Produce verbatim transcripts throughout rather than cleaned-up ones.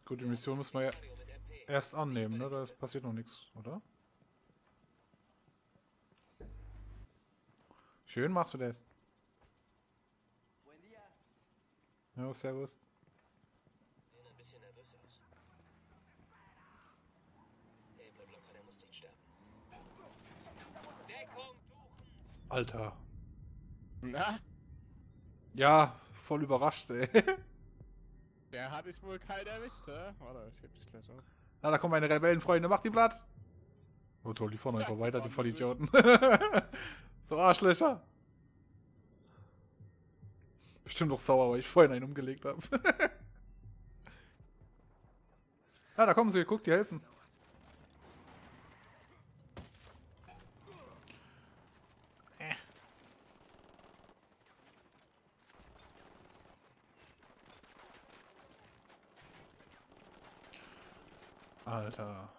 Gut, die Mission müssen wir ja erst annehmen, ne? Da passiert noch nichts, oder? Schön machst du das. Ja, servus. Sehen ein bisschen nervös aus. Hey, bleib locker, der muss nicht sterben. Deckung suchen! Alter. Na? Ja, voll überrascht, ey. Der hat dich wohl kalt erwischt, hä? Warte, ich heb dich gleich auf. Ah, da kommen meine Rebellenfreunde, mach die platt. Oh toll, die fahren einfach weiter, die Vollidioten. So Arschlöcher. Bestimmt noch sauer, weil ich vorhin einen umgelegt habe. Ah, da kommen sie, guck, die helfen. Äh. Alter.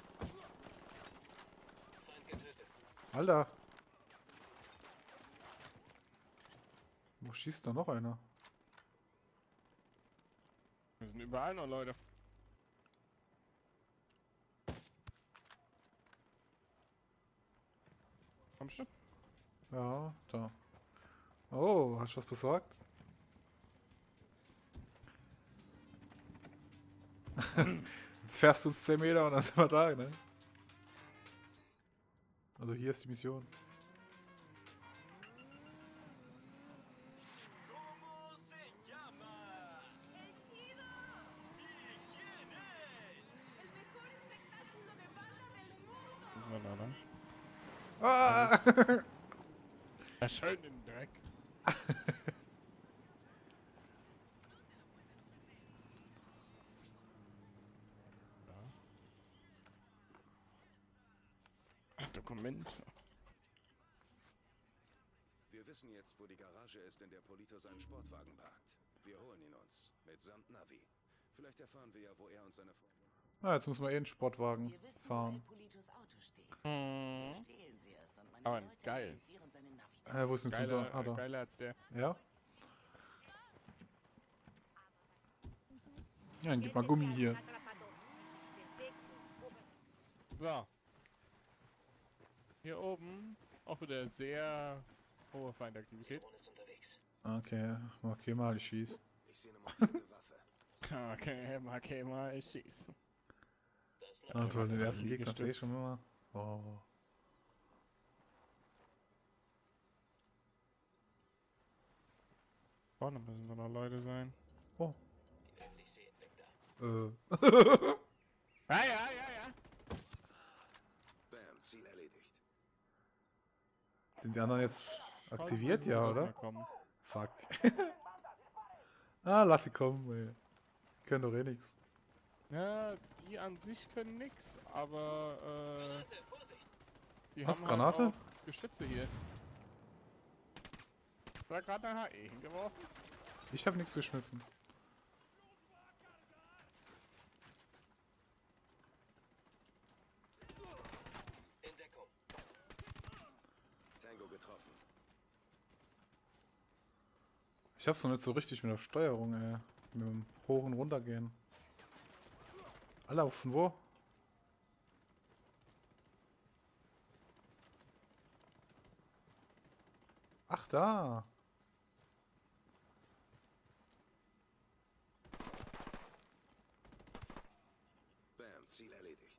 Feind getötet. Alter. Wo schießt da noch einer? Wir sind überall noch Leute. Kommst du? Ja, da. Oh, hast du was besorgt? Jetzt fährst du uns zehn Meter und dann sind wir da, ne? Also hier ist die Mission. Müssen wir da lang? Ah! Ja, schön in den Dreck. Ja. Dokument. Wir wissen jetzt, wo die Garage ist, in der Polito seinen Sportwagen parkt. Wir holen ihn uns. Mitsamt Navi. Vielleicht erfahren wir ja, wo er und seine Freunde... Ah, jetzt müssen wir eh einen Sportwagen Wir wissen, wo fahren. El Politos Auto steht. Hm. Stehlen Sie es und meine Aber Leute geil. analysieren seine Navi. Äh, wo ist denn jetzt unser... Geiler, Ah, da. geiler als der. Ja? Ja, dann gib mal Gummi hier. So. Hier oben auch wieder sehr hohe Feindaktivität. Drohne ist unterwegs. Okay, okay, mal, ich schieß. Ich sehe eine montierte Waffe. Okay, okay, mal ich schieß. Da ist noch Ah, toll, den Ja, ersten Gegner sehe ich Liegestütz. schon immer. Oh. Vorne müssen doch noch Leute sein. Oh. die werden dich sehen. Weg da. Äh. Ja, ja, ja, ja. Bam, Ziel erledigt. Sind die anderen jetzt aktiviert? Lass Ja, mal oder? kommen. Fuck. Ah, lass sie kommen, ey. Die können doch eh nix. Ja, die an sich können nix, aber Granate, Vorsicht! äh, die Was, haben Granate? halt auch Geschütze hier. Da gerade eine H E hingeworfen. Ich habe nichts geschmissen. In Deckung. Tango getroffen. Ich hab's noch nicht so richtig mit der Steuerung, ey. Mit dem Hoch- und Runtergehen. Alle von wo? Ach, da. Bam, Ziel erledigt.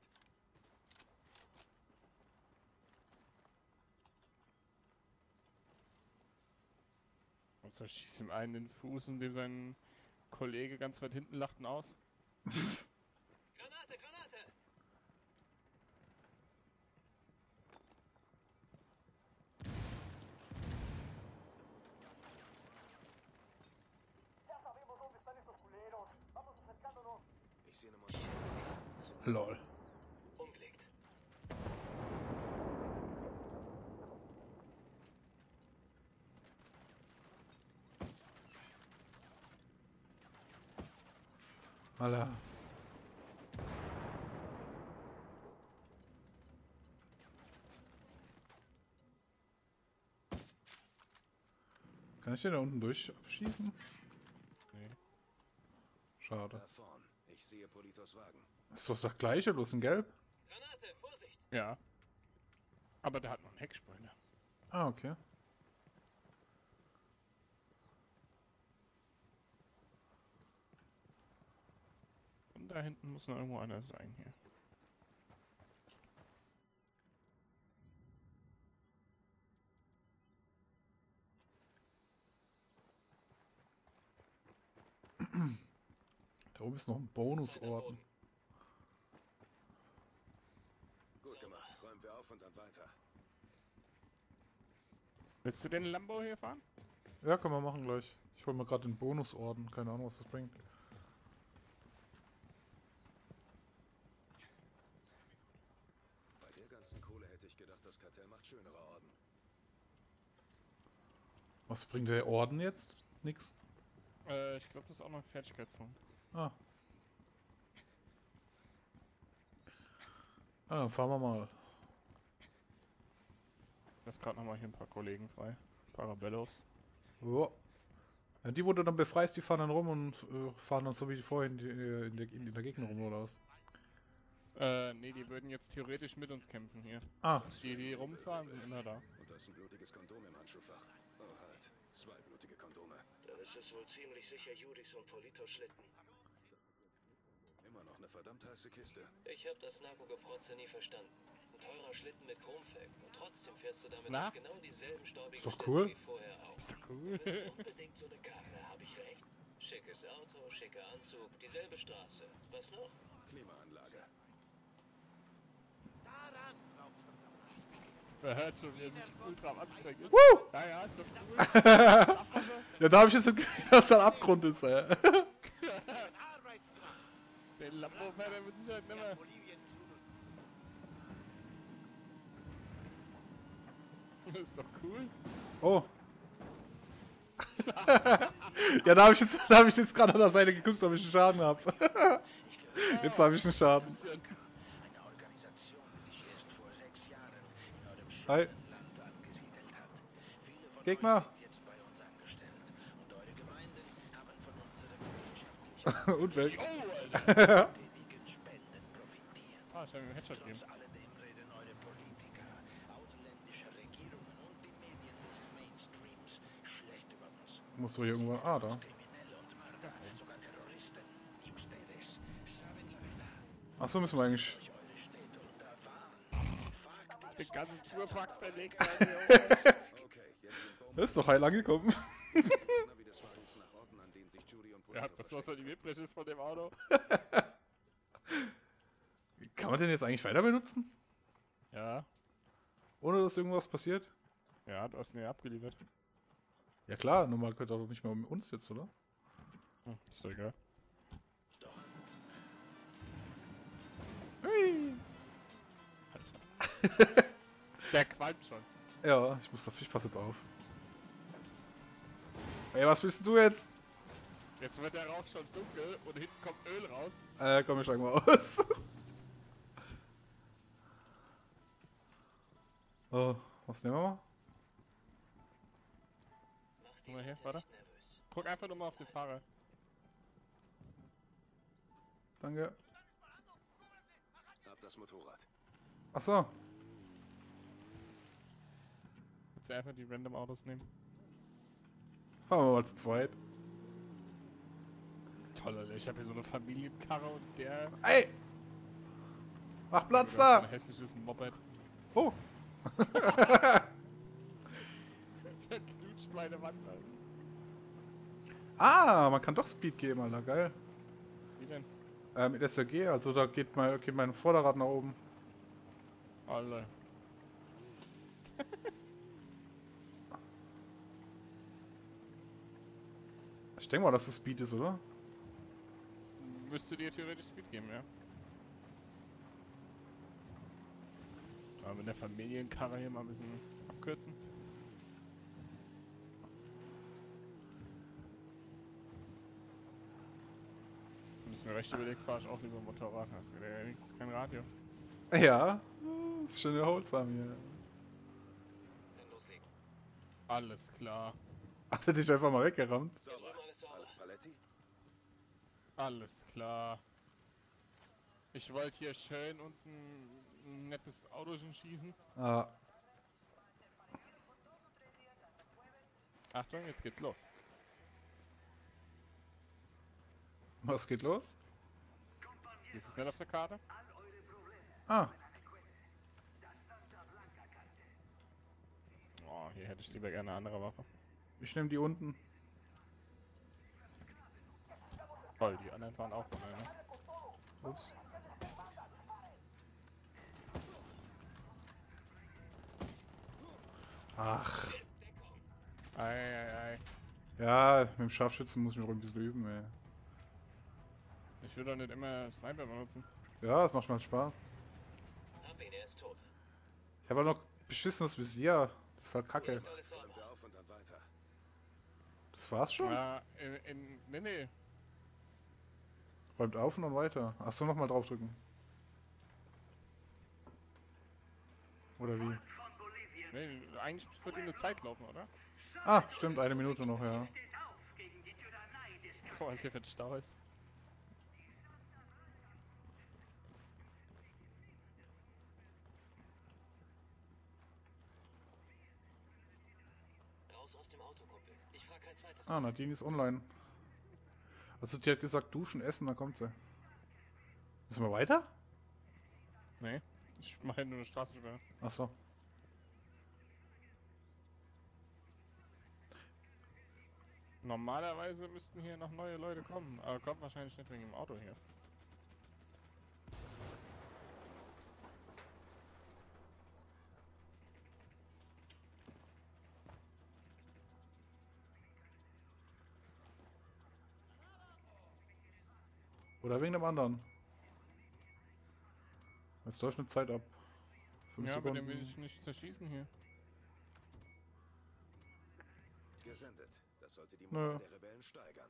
Und da schießt ihm einen in den Fuß und dem sein Kollege ganz weit hinten lacht ihn aus. Granate, Granate! Ich sehe eine montierte Lol. Umgelegt. Alter. Kann ich den da unten durch abschießen? Nee. Schade. Da vorn. Ich Ich sehe Politos Wagen. Ist doch das gleiche, bloß in Gelb? Granate, Vorsicht! Ja. Aber der hat noch einen Heckspoiler. Ah, okay. Und da hinten muss noch irgendwo einer sein hier. Da oben ist noch ein Bonusorden. Gut gemacht. Räumen wir auf und dann weiter. Willst du den Lambo hier fahren? Ja, können wir machen gleich. Ich hol mir gerade den Bonusorden. Keine Ahnung, was das bringt. Bei der ganzen Kohle hätte ich gedacht, das Kartell macht schönere Orden. Was bringt der Orden jetzt? Nix. Äh, ich glaube, das ist auch noch ein Fertigkeitspunkt. Ah. Ah, dann fahren wir mal. Lass gerade nochmal hier ein paar Kollegen frei. Parabellos. Ja. Ja, die, wo du dann befreist, die fahren dann rum und äh, fahren dann so wie vorhin die, äh, in, der, in der Gegend rum, oder was? Äh, nee, die würden jetzt theoretisch mit uns kämpfen hier. Ah, Die, die rumfahren, sind immer da. Und da ist ein blutiges Kondom im Handschuhfach. Oh halt. Zwei blutige Kondome. Dann ist es wohl ziemlich sicher Judis und Politos Schlitten. Immer noch eine verdammt heiße Kiste. Ich habe das Narko-Geprotze nie verstanden. Ein teurer Schlitten mit Chromfelgen und trotzdem fährst du damit Na? auf genau dieselben staubigen Ist doch Städte cool. wie vorher auch. Ist doch cool. Du willst unbedingt so eine Karre, habe ich recht? Schickes Auto, schicker Anzug, dieselbe Straße. Was noch? Klimaanlage. Man hört schon, wie er sich ultra am Anstrengen ist. Woo! Ja, ja, ist doch cool. Ja, da habe ich jetzt gesehen, dass da ein Abgrund ist, ey. Den Lambo fährt er mit Sicherheit nicht mehr. Das ist doch cool. Oh. Ja, da habe ich jetzt, da hab ich jetzt gerade an der Seite geguckt, ob ich einen Schaden habe. Jetzt habe ich einen Schaden. Bisschen. Eine Organisation, die sich erst vor sechs Jahren in eurem Hi. Land angesiedelt hat. Viele von Gegner. euch sind jetzt bei uns angestellt und eure Gemeinden haben von unserem wirtschaftlichen Und weg. Oh, Alter. stetigen Spenden profitiert. Ah, ich habe ihm einen Headshot gegeben. Trotz alledem reden eure Politiker, ausländische Regierungen und die Medien des Mainstreams schlecht über uns. Muss doch hier irgendwo. Ah, da. Kriminelle und Mörder, sogar Terroristen, die ustedes saben über Achso, müssen wir eigentlich. eure Städte unterfahren. Fakt Den ganzen Fuhrpark zerlegt. Okay, jetzt sind Bomben. Das ist doch heil angekommen. Navi des Wagens nach Orten, an denen sich Judy und Polito Ja, das war so die Webbrech ist von dem Auto. Kann man den jetzt eigentlich weiter benutzen? Ja. Ohne dass irgendwas passiert? Ja, du hast ihn ja abgeliefert. Ja klar, normal gehört doch nicht mehr um uns jetzt, oder? Hm, ist doch egal. Alter. Der qualmt schon. Ja, ich muss ich pass jetzt auf. Ey, was bist du jetzt? Jetzt wird der Rauch schon dunkel und hinten kommt Öl raus. Äh, komm, wir steigen mal aus. Oh, was nehmen wir mal? Mach die Guck mal her, Leute warte. nicht nervös. Guck einfach nur mal auf den Fahrer. Danke. Ab das Motorrad. Achso. Willst du einfach die random Autos nehmen? Fahren wir mal zu zweit. Toll, Alter. Ich habe hier so eine Familienkarre und der... Ey! Mach Platz Oder so da! ein hässliches Moped. Oh! Der knutscht meine Wand an. Ah, man kann doch Speed geben, Alter, geil. Wie denn? Äh, mit S R G, also da geht mein, geht mein Vorderrad nach oben. Alter. Ich denke mal, dass das Speed ist, oder? Müsste dir theoretisch Speed geben, ja. Aber mit der Familienkarre hier mal ein bisschen abkürzen. Wenn ich mir recht überlegt, fahre ich auch lieber Motorrad. Hast du ja wenigstens kein Radio. Ja, das ist schön erholsam hier. Dann loslegen. Alles klar. Hat er dich einfach mal weggerammt? Hier Sauber. drüben alles sauber. Alles Paletti? Alles klar. Ich wollte hier schön uns ein, ein nettes Autochen schießen. Ah, Achtung, jetzt geht's los. was geht los? Das ist nicht auf der Karte. Ah, Oh, hier hätte ich lieber gerne eine andere Waffe. ich nehme die unten. Toll, die anderen fahren auch von einer. Ups. Ach, Ei, ei, ei. ja, mit dem Scharfschützen muss ich noch ein bisschen üben, ey. Ich will doch nicht immer Sniper benutzen. Ja, das macht mal Spaß. Hab ihn, er ist tot. Ich habe halt noch beschissenes Visier. Das ist halt Hier kacke. ist alles Räumt sauber. er auf und dann weiter. Das war's schon? Ja, in, in, nee, nee. Räumt auf und dann weiter. Achso, nochmal draufdrücken. Oder wie? Nee, eigentlich muss bei dir eine Zeit laufen, oder? Ah, stimmt, eine Minute noch, ja. Boah, was hier für ein Stau ist. Raus aus dem Auto, Kumpel. Ich frag kein zweites. Ah, Nadine ist online. Also die hat gesagt, duschen, essen, dann kommt sie. Müssen wir weiter? Nee, ich mache nur eine Straßensperre. Achso. Normalerweise müssten hier noch neue Leute kommen, aber kommt wahrscheinlich nicht wegen dem Auto hier. Oder wegen dem anderen. Jetzt läuft eine Zeit ab. Fünf Ja, aber den will Sekunden. ich nicht zerschießen hier. Gesendet. Das sollte die Nö. Moral der Rebellen steigern.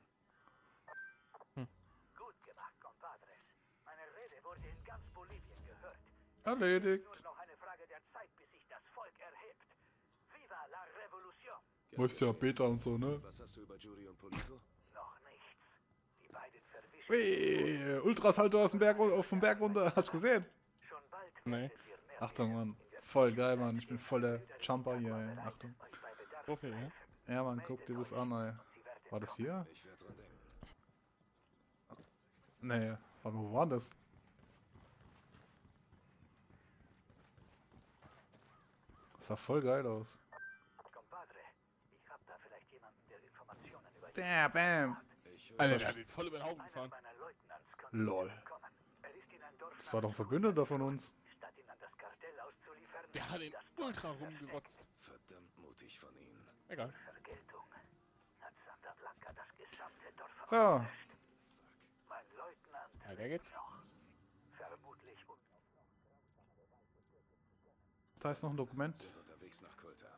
Gut gemacht, compadres. Meine Rede wurde in ganz Bolivien gehört. Erledigt. Nur noch eine Frage der Zeit, bis sich das Volk erhebt. Viva la Revolution! Gern Musst ja geschehen. Beta und so, ne? Was hast du über Jury und Polito? Noch nichts. Die beiden verwischen Wee, Ultrasalto aus dem Berg, ru- auf dem Berg runter. Hast du gesehen? schon bald. Nee. werdet ihr mehr Achtung, sehen. Mann. Voll geil, Mann. Ich bin voll der Jumper hier, ey. Achtung. Euch bei Bedarf So viel, ja? Ja, Mann, guck dir das an, ey. sie werden War das hier? Ich werde dran denken. Nee, warte, wo war das? Das sah voll geil aus. Compadre, ich hab da vielleicht jemanden, der Informationen über Da, bam. Ich höre Alter, der hat ihn voll über den Haufen Einer gefahren. meiner Leutnants kann Lol. kommen. Er ist in ein Dorf Das war doch ein Verbündeter von uns. statt ihn an das Kartell auszuliefern. Der hat ihn das Dorf ultra versteckt. rumgerotzt. verdammt mutig von ihnen. Egal. Vergeltung hat Santa Blanca das gesamte Dorf So, ausgelöscht. Mein Leutnant Ja, der geht's. noch. Vermutlich un da ist noch ein Dokument. Sind unterwegs nach Kulta.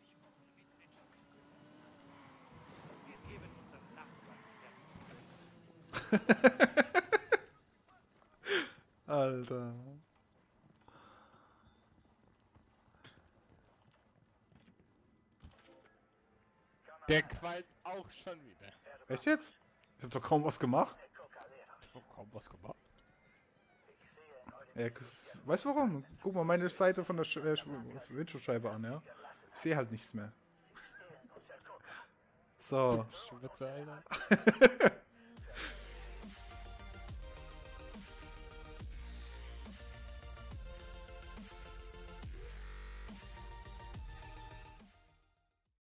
Alter. Der qualmt auch schon wieder. Echt jetzt? Ich hab doch kaum was gemacht. Oh, kaum was gemacht. Ja, k- weißt du warum? Guck mal meine Seite von der Sch äh, Sch Windschutzscheibe an, ja? Ich sehe halt nichts mehr. So. Schwitze, Alter.